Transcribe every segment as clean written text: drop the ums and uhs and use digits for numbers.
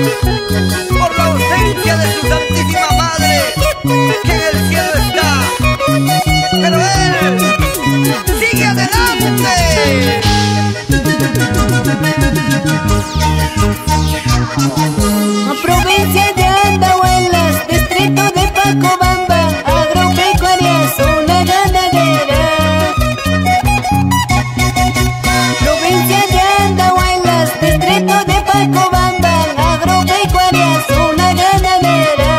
por la ausencia de su Santísima Madre, que en el cielo está, pero él sigue adelante. Provincia de Andahuelas, distrito de Pacobamba, agropecuaria, zona ganadera. Provincia de Andahuelas, distrito de Pacobamba, agropecuaria, zona ganadera.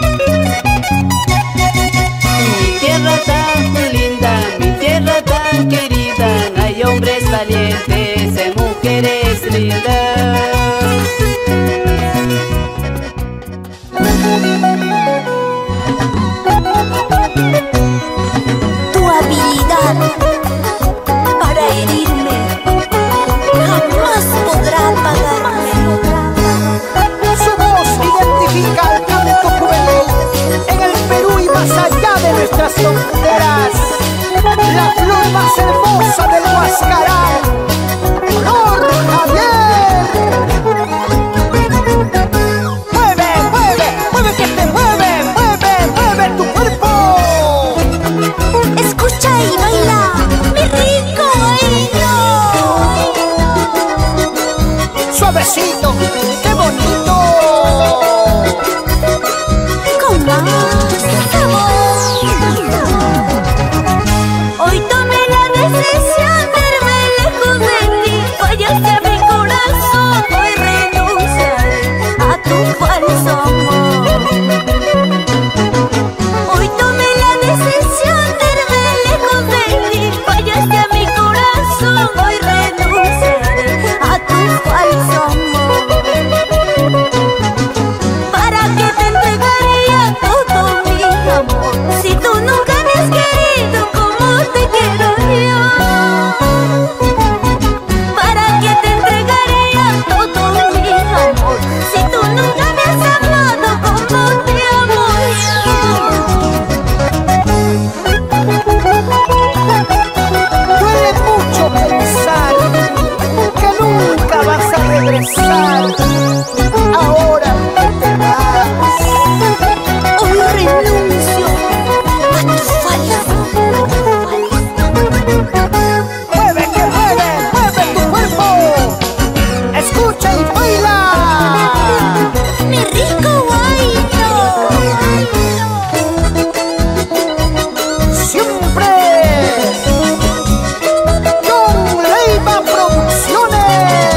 Mi tierra tan linda, mi tierra tan querida, hay hombres valientes, hay mujeres lindas. Tu habilidad para herirme jamás podrá apagarme. Su voz identifica al canto juvenil en el Perú y más allá de nuestras fronteras. La flor más hermosa del Huascaral, Flor Javier. Mueve, mueve, mueve que te mueve, mueve, mueve tu cuerpo. Escucha y baila, mi rico bailo. Suavecito, qué bonito. Con más sabor. Hoy tomé la decisión de irme lejos de ti. Fallaste a mi corazón, hoy renunciaré a tu falso amor. Hoy tomé la decisión de irme lejos de ti. Fallaste a mi corazón, hoy renunciaré a tu falso amor. ¿Para qué te entregaría todo mi amor si tú nunca me has querido como te quiero yo? ¿Para qué te entregaría todo mi amor si tú nunca me has amado como te amo Duele mucho pensar que nunca vas a regresar. Ahora que te vas, Hoy renuncio a tu falso amor. mueve que mueve, mueve tu cuerpo. Escucha y baila. Mi rico bailo. Siempre John Leiva Producciones.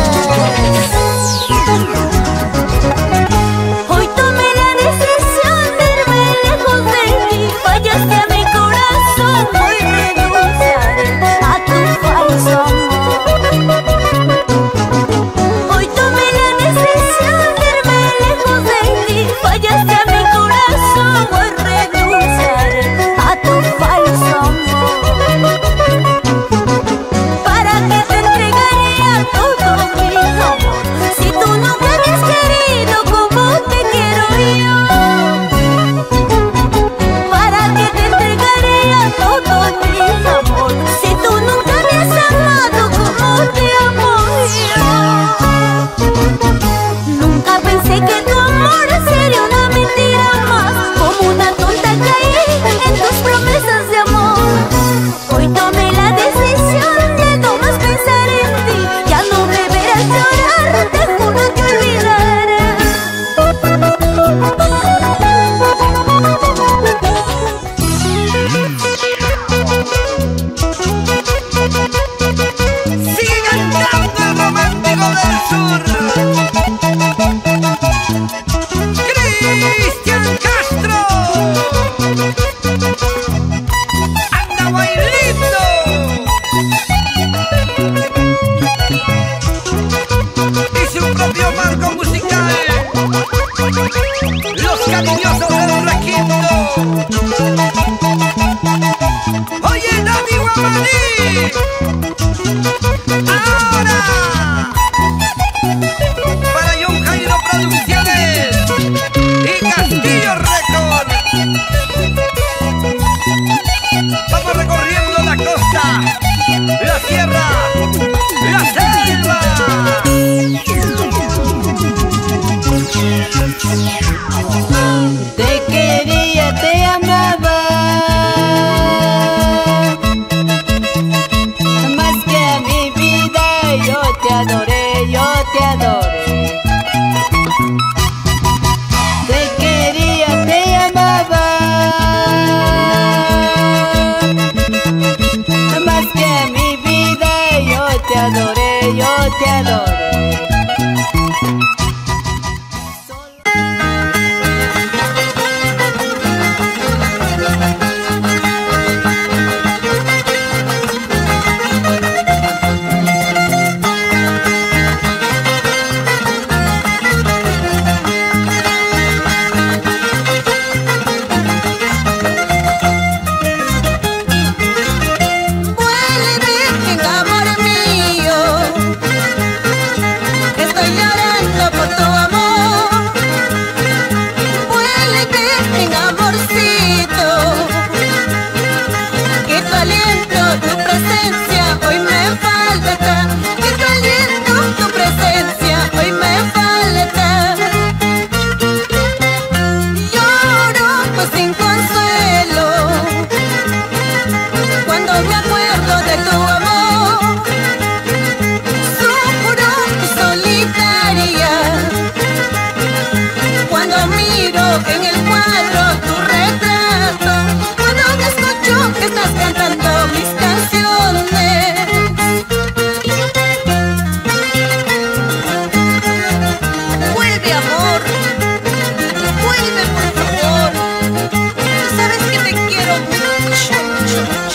Hoy tomé la decisión de irme lejos de ti. Fallaste a mi corazón, hoy renunciaré a tu falso amor. Hoy tomé la decisión de irme lejos de ti. Fallaste a mi corazón, hoy renunciaré a tu falso amor. ¿Para qué te entregaría todo mi amor si tú nunca me has querido como te quiero yo? ¿Para qué te entregaría todo mi amor si tú nunca me has amado como te amo yo? Nunca pensé que tu amor sería una mentira más, como una tonta caí en tus promesas de amor. Hoy tomé la decisión de no más pensar en ti. Ya no me verás llorar, te juro que olvidaré. Sigue cantando el romántico del sur. en el cuadro tu retrato. Cuando te escucho que estás cantando mis canciones. Vuelve, amor, vuelve por favor. Tú sabes que te quiero mucho, mucho, mucho.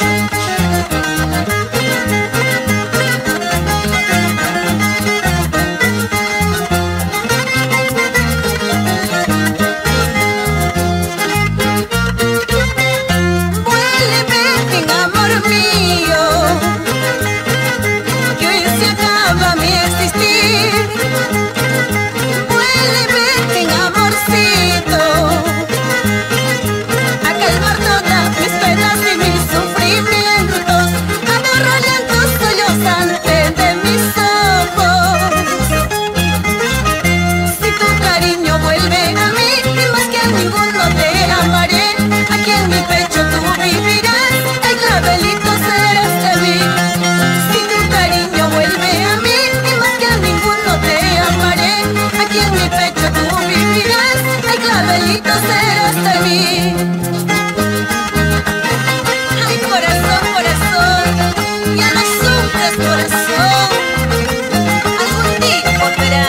Ay, corazón, corazón, ya no sufras, corazón. Algún día volverá.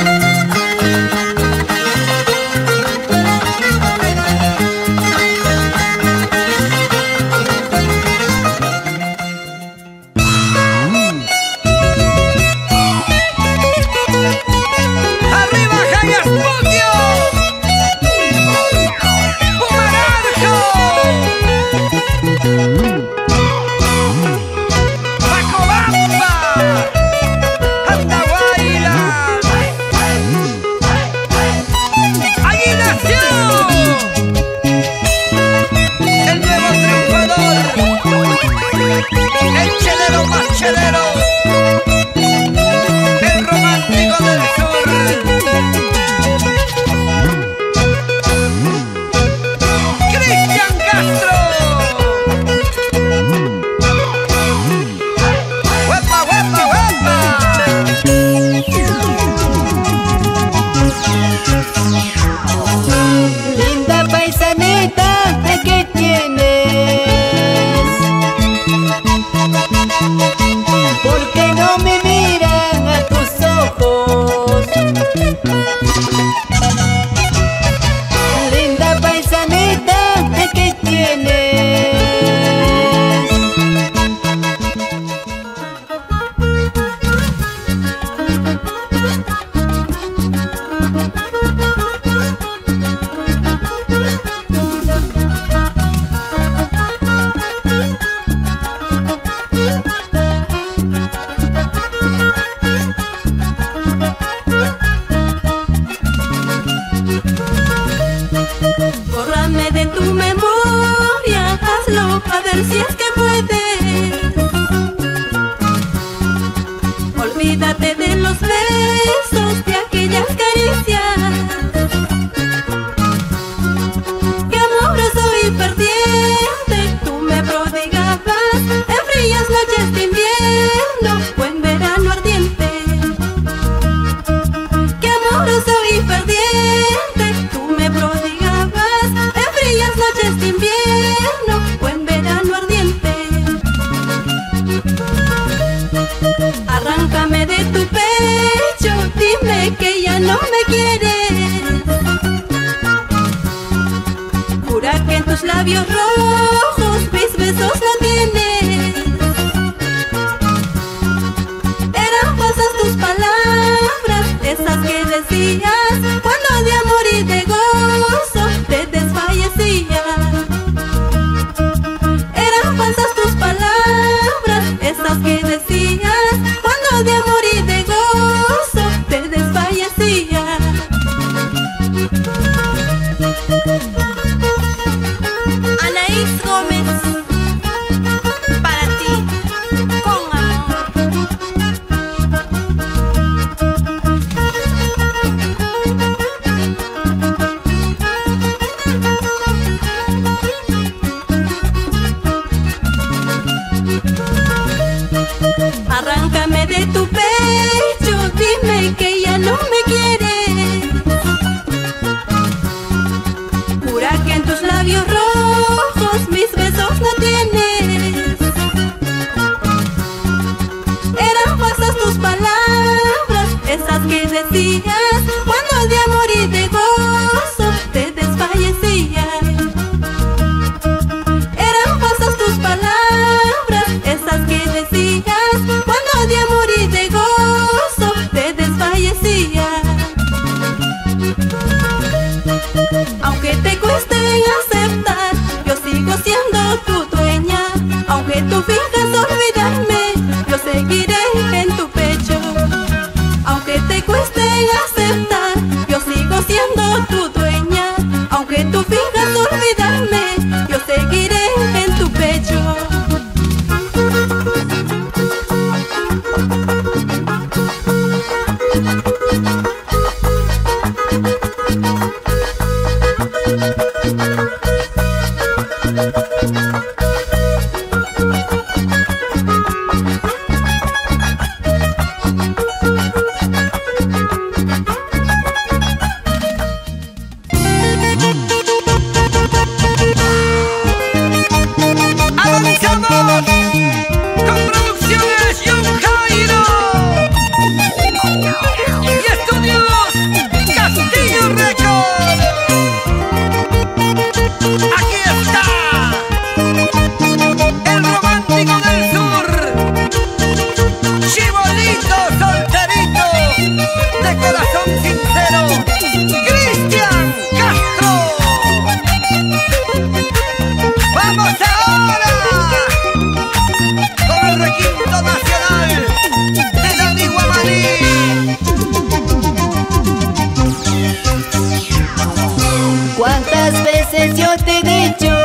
¡Arriba, Jaya Studio! El chelero más chelero, el romántico del sur. Cristian Castro. ¡Huepa, huepa, huepa! Linda paisanita, ¿qué tienes? ¿Por qué no me miran a tus ojos? Linda paisanita, ¿qué tienes? Bórrame de tu memoria, hazlo a ver si es que puedes. Olvídate de los besos, de aquellas caricias. Que amoroso y perdiente tú me prodigabas en frías noches de invierno o en verano ardiente. Que amoroso y perdiente tú me prodigabas en frías noches de invierno o en verano ardiente. Arráncame de tu pecho, dime que ya no me quieres. Jura que en tus labios rojos mis besos no tienes. Eran falsas tus palabras, esas que decías cuando de amor y de gozo te desfallecías. Eran falsas tus palabras, esas que decías cuando de amor y de gozo te desfallecías. Anaís Gómez, para ti, con amor. decías, cuando de amor y de gozo te desfallecías. Eran falsas tus palabras, esas que decías, cuando de amor y de gozo te desfallecías. Aunque te cueste aceptar, yo sigo siendo tu dueña. Aunque tú finjas olvidarme, yo seguiré en tu pecho. Aunque te cueste aceptar, yo sigo siendo tu dueña. Aunque tú finjas olvidarme, yo seguiré en tu pecho. ¡Avanzamos! Con producciones John Jairo y estudios Castillo Record. Aquí está el romántico del sur, chibolito solterito, de corazón sincero, Cristian Castro. ¡Vamos ahora! Con el requinto nacional de Dani Guamaní. ¿Cuántas veces yo te he dicho?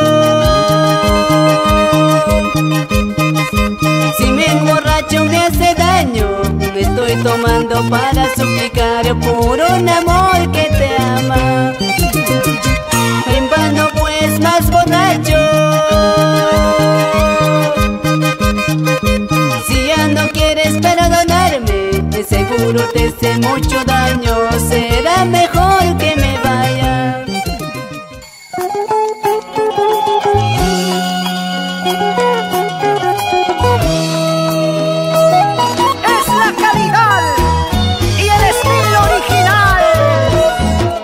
Si me emborracho me hace daño. Me estoy tomando para suplicar por un amor que te ama. En vano pues más borracho. Si ya no quieres perdonarme, de seguro te hice mucho daño. Será mejor que me vaya. Es la calidad y el estilo original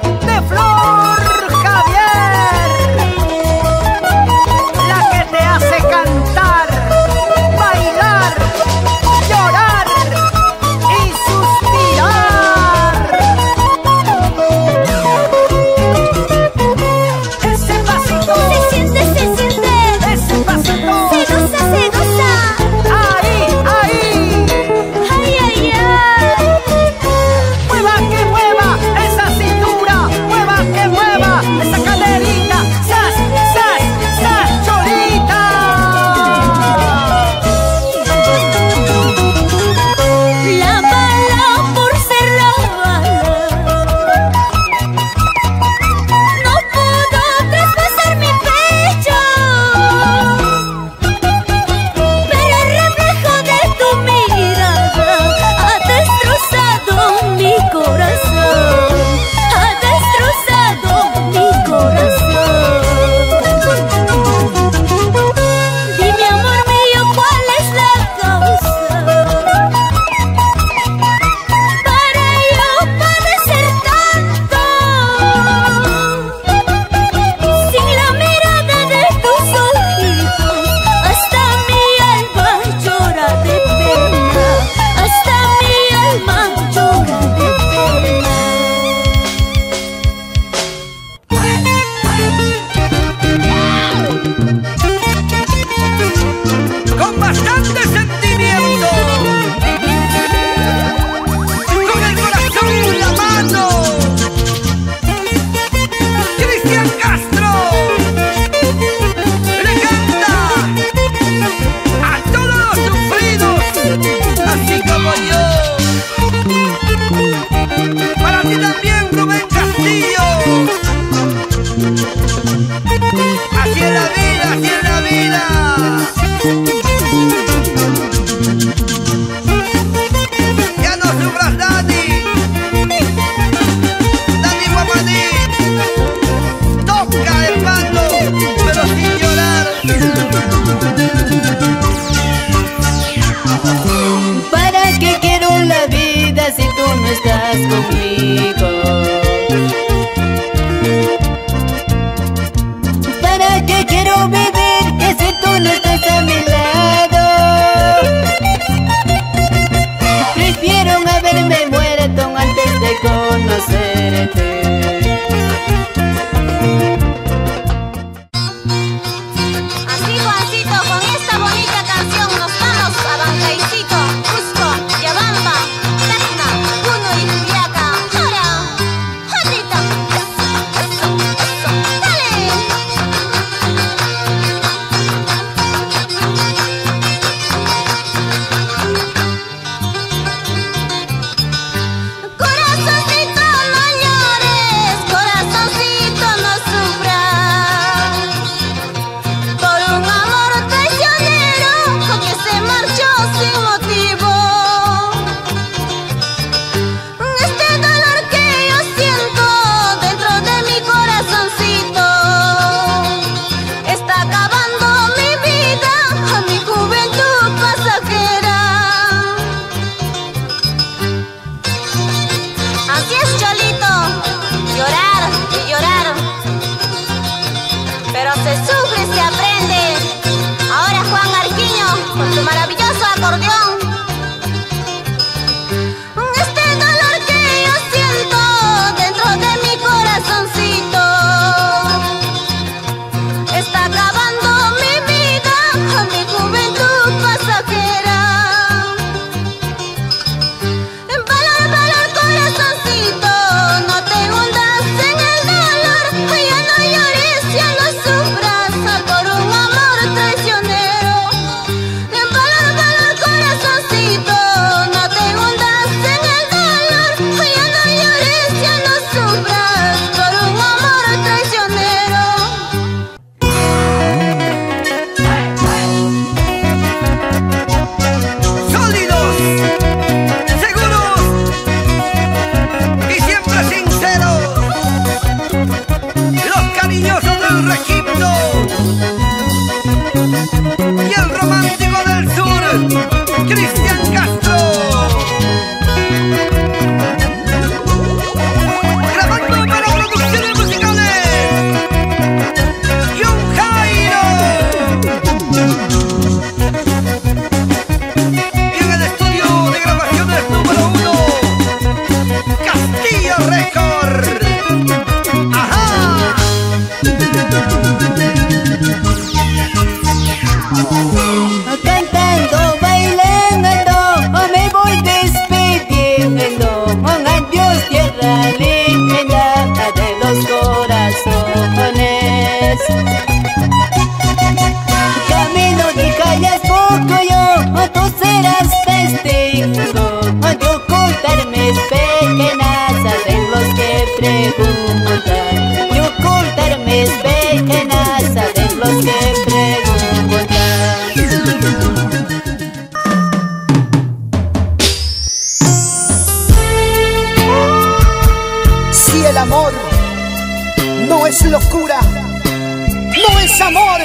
no es locura, no es amor,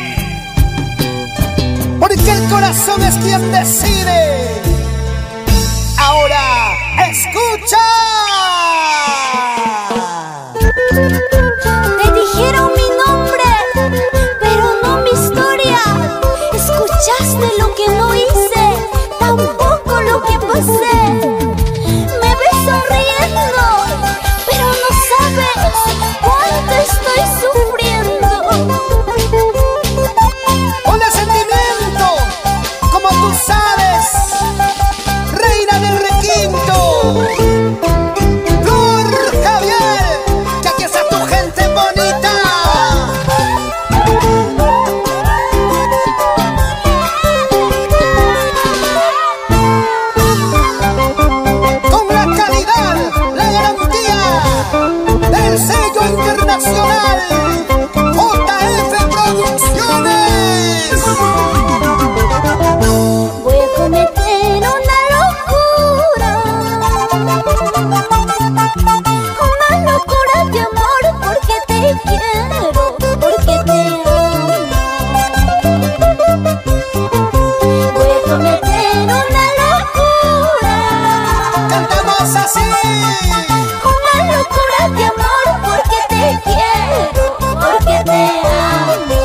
porque el corazón es quien decide. Ahora, escucha. Te dijeron mi nombre, pero no mi historia. Escuchaste lo que no hice, tampoco lo que pasé. Me ves sonriendo, pero no sabes cuánto estoy sufriendo. Con el sentimiento, como tú sabes, reina del requinto. Flor Javier, que aquí está tu gente bonita. Con la calidad, la garantía del sello internacional JF Producciones. Voy a cometer una locura de amor, porque te quiero, porque te amo. Voy a cometer una locura, Cantamos así. una locura de amor, porque te quiero, porque te amo.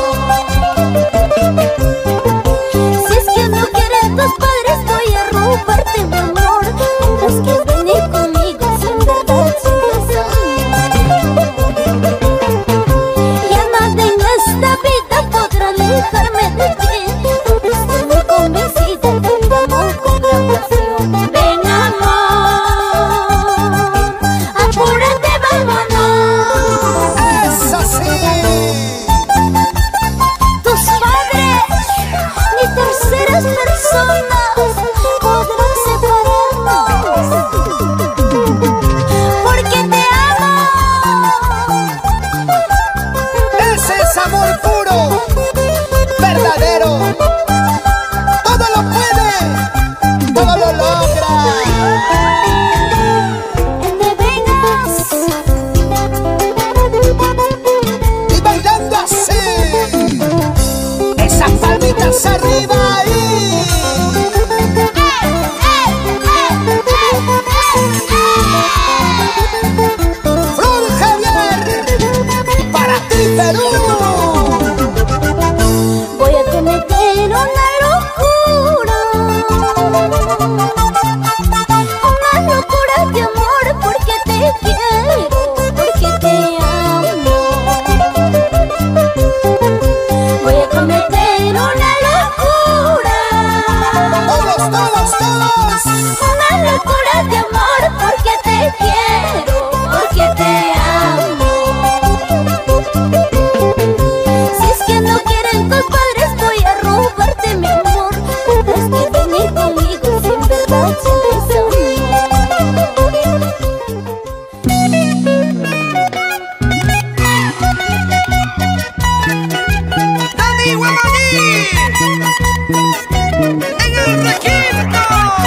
Si es que no quieren tus padres, voy a robarte mi amor. Tendrás que venir conmigo sin verdad, sin razón. Ya nada en esta vida podrá alejarme de ti, porque estoy muy convencida de tu amor con gran pasión. Ven, amor, apúrate, vámonos. Es así. Tus padres ni terceras personas podrán separarnos, porque te amo. Ese es amor puro, verdadero. Todo lo puede, todo lo logra. Te vengas Y bailando así, esas palmitas arriba ahí. Flor Javier, para ti Perú. Voy a cometer una locura de amor, porque te quiero, porque te amo. Voy a cometer una locura, Todos. una locura de amor, porque te quiero, porque te amo. Si es que no quieren tus padres, voy a robarte mi amor. Tendrás que venir conmigo sin verdad, sin razón. Dani Guamaní en el requinto.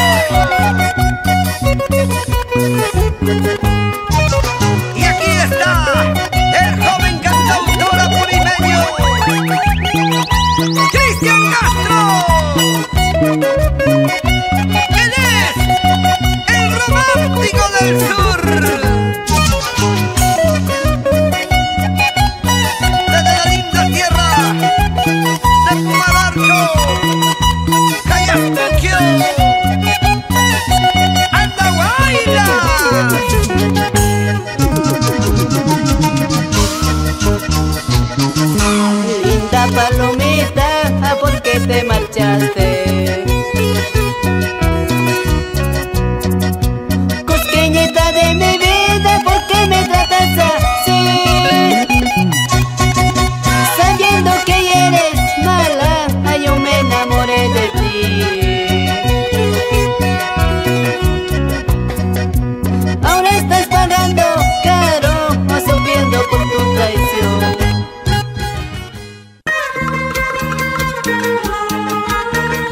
Y aquí está el joven cantautor apurimeño Cristian Castro. Él es el romántico del sur. Desde la linda tierra de Pumalarco, Cayastuquio, Andahuayla. Linda palomita, ¿por qué te marchaste? Cosqueñita de mi vida, ¿por qué me tratas así? Sabiendo que eres mala, ay, yo me enamoré de ti. Ahora estás pagando caro, sufriendo por tu traición.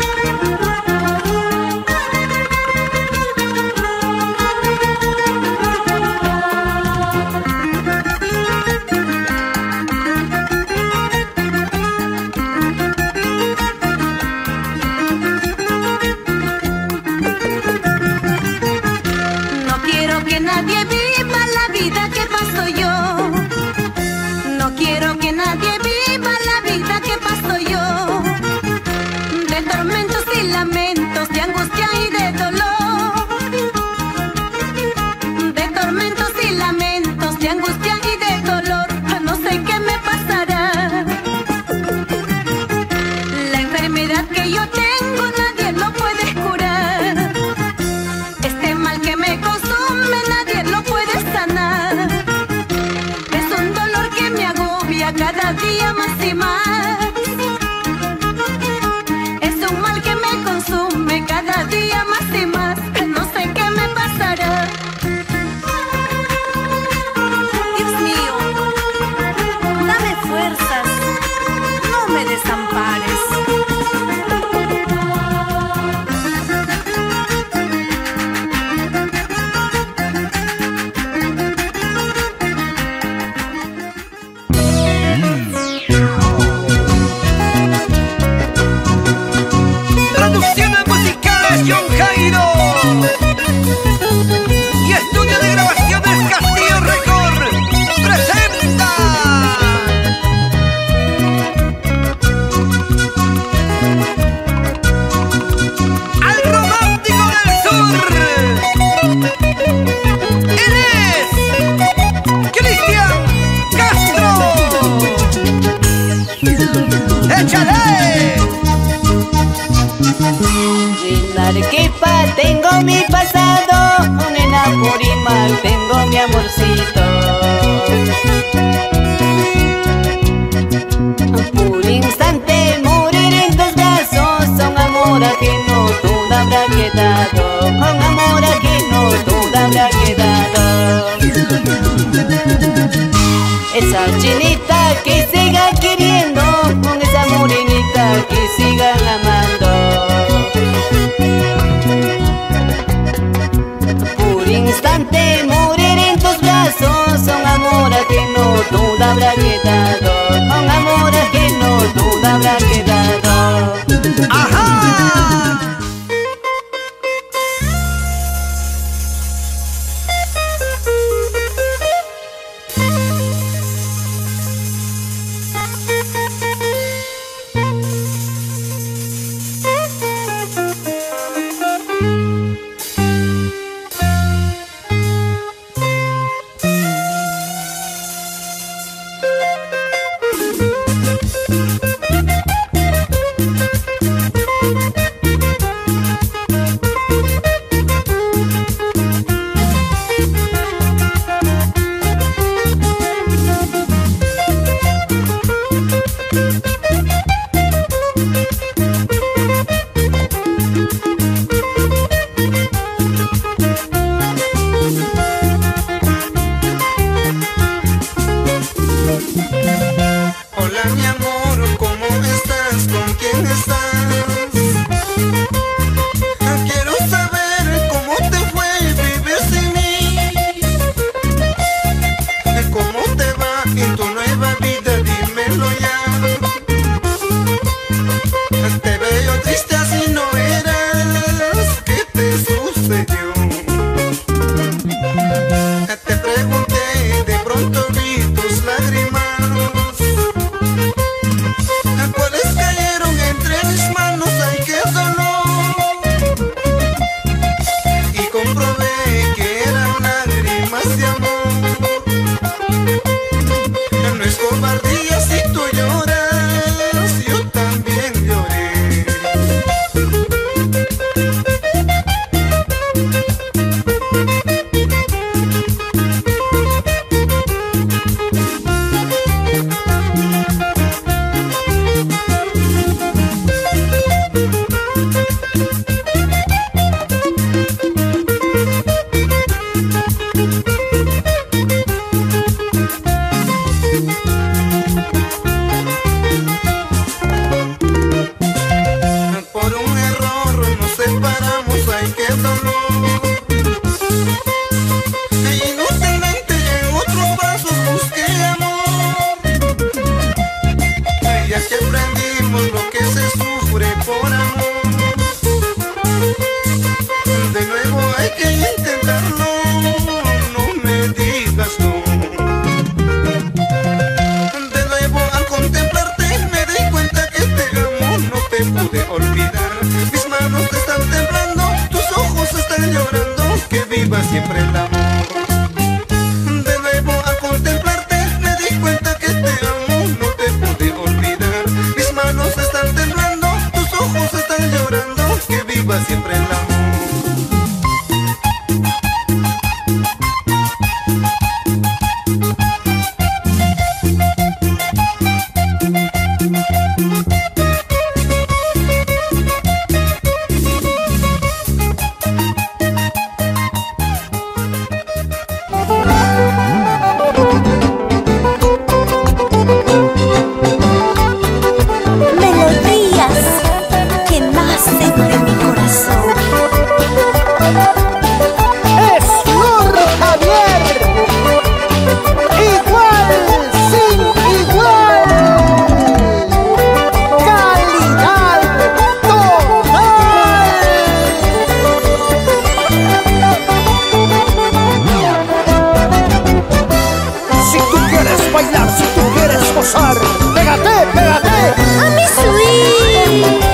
de dolor, no sé qué me pasará. La enfermedad que yo tengo nadie lo puede curar. Este mal que me consume nadie lo puede sanar. Es un dolor que me agobia cada día más y más. Es un mal que me consume cada día más y más. No sé qué me pasará. Dios mío, dame fuerzas, no me desampares. Producciones musicales John Jairo y estudio de grabaciones Castillo Record presenta al romántico del sur. Él es Cristian Castro. ¡Échale! En Arequipa tengo mi pasado, en Apurímac tengo mi amorcito. Por instante morir en tus brazos, un amor ajeno todo habrá quedado, un amor ajeno todo habrá quedado. Esa chinita que siga queriendo, con esa morenita que sigan amando. Por instante morir en tus brazos, un amor ajeno todo habrá quedado, un amor ajeno todo habrá quedado. ¡Ajá! Hola mi amor, ¿cómo estás? ¿Con quién estás? Quiero saber cómo te fue vivir sin mí. ¿Cómo te va en tu nueva vida? Dímelo ya. Te veo triste, así no eras. ¿Qué te sucedió? Te pregunté, de pronto vi tus lágrimas. ¿Cuáles cayeron entre mis manos? ¡Ay, qué dolor! Y comprobé que eran lágrimas de amor. No es cobardía si tú lloras, yo también lloré. Por un error nos separamos, ay, qué dolor. Inútilmente en otros brazos busqué amor. Ya que aprendimos lo que se sufre por amor. De nuevo hay que intentarlo, no me digas no. De nuevo al contemplarte me di cuenta que te amo, no te pude olvidar. Mis manos te están temblando, tus ojos están llorando, que viva siempre el amor. De nuevo al contemplarte quieres bailar, si tú quieres gozar, pégate, pégate a mi swing.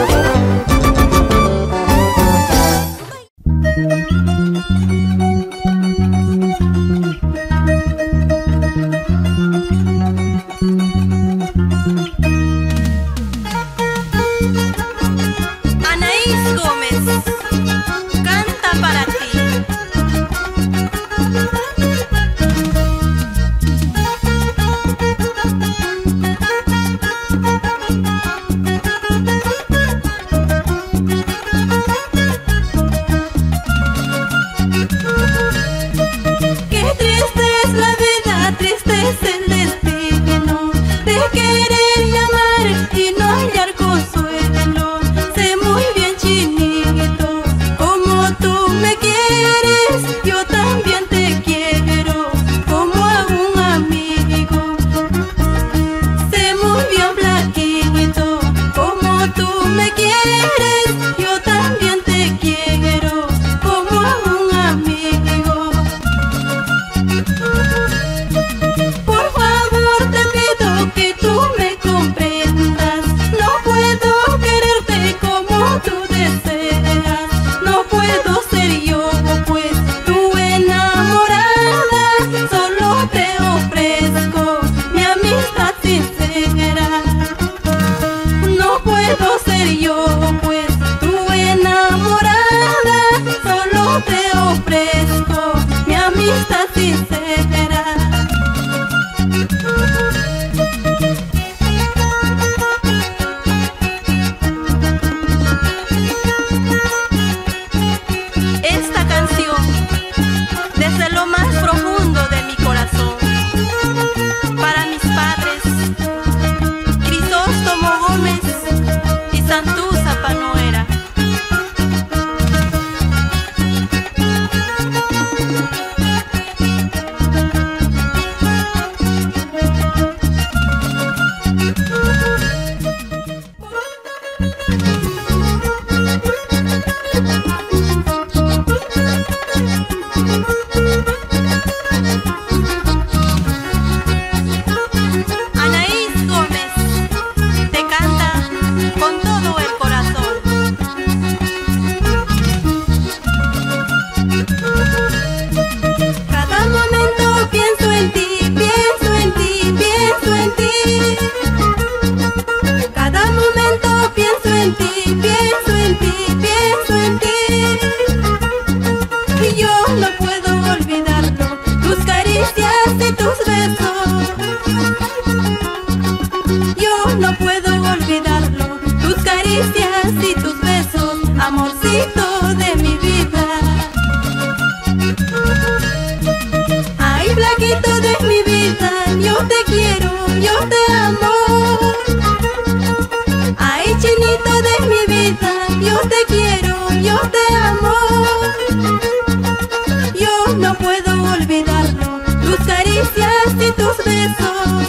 Anaís Gómez canta para ti. Qué triste es la vida, triste es el destino de querer llamar y no hallar consuelo. Sé muy bien, chinito, como tú me quieres, yo también te quiero como a un amigo. Sé muy bien, flaquito, como tú me quieres, yo también te quiero como a un amigo. Por favor te pido que tú me comprendas, no puedo quererte como tú deseas, no puedo ser yo pues tu enamorada, solo te ofrezco mi amistad sincera. No puedo ser yo pues tu enamorada, solo te ofrezco mi amistad sincera. Esta canción, desde lo más profundo de mi corazón, para mis padres, Crisóstomo Gómez y Santuza Panoera. Anaís Gómez te canta con todo el corazón. Cada momento pienso en ti, pienso en ti, pienso en ti. Cada momento pienso en ti, pienso en ti, pienso en ti. Y yo no puedo olvidarlo, tus caricias y tus besos. Yo no puedo olvidarlo, tus caricias y tus besos, amorcito de mi vida. Ay, flaquito de mi vida, yo te quiero, yo te amo. Ay, chinito de mi vida, yo te quiero, yo te amo. Yo no puedo olvidarlo, tus caricias y tus besos.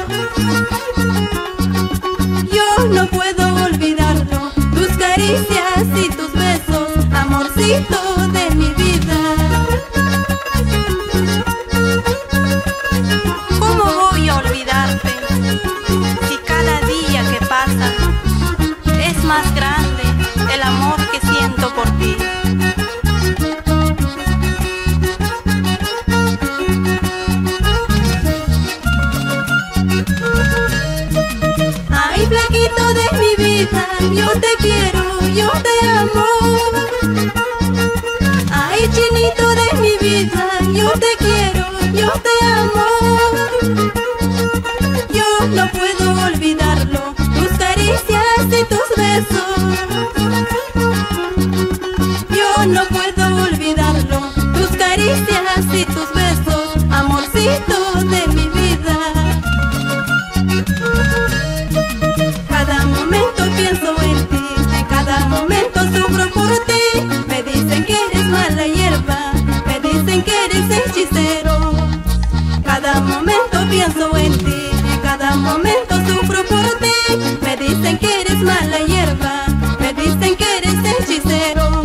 Yo no puedo olvidarlo, tus caricias y tus besos, amorcito de mi vida. ¿Cómo voy a olvidarte si cada día que pasa es más grande el amor que siento por ti? Ay, flaquito de mi vida, yo te quiero, yo te amo. Ay, chinito de mi vida, yo te quiero, yo te amo. Yo no puedo olvidarlo, tus caricias y tus besos. Yo no puedo olvidarlo, tus caricias y tus besos, amorcito de mi vida. Cada momento pienso en ti, cada momento sufro por ti. Me dicen que eres mala hierba, me dicen que eres hechicero. Cada momento pienso en ti, cada momento sufro por ti. Me dicen que eres mala hierba, me dicen que eres hechicero.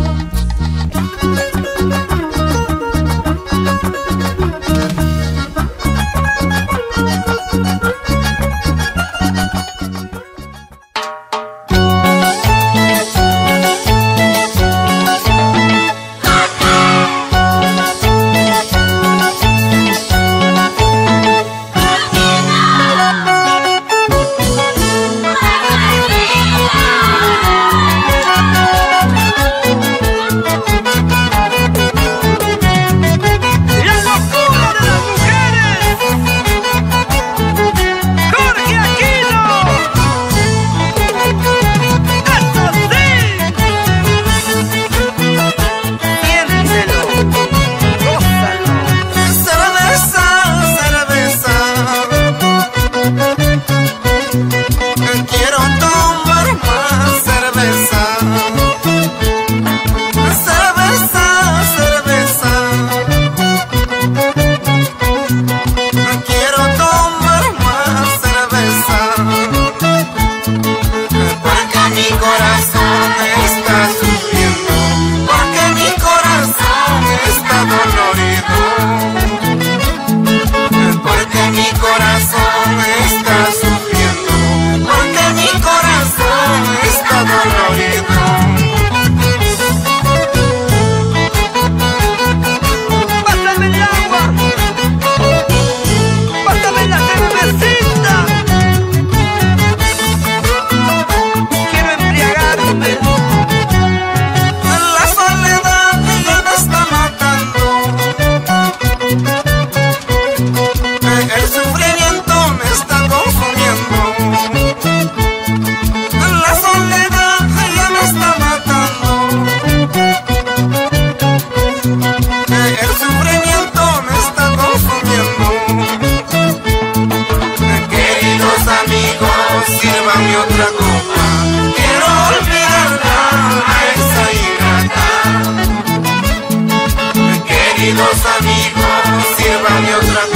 una y otra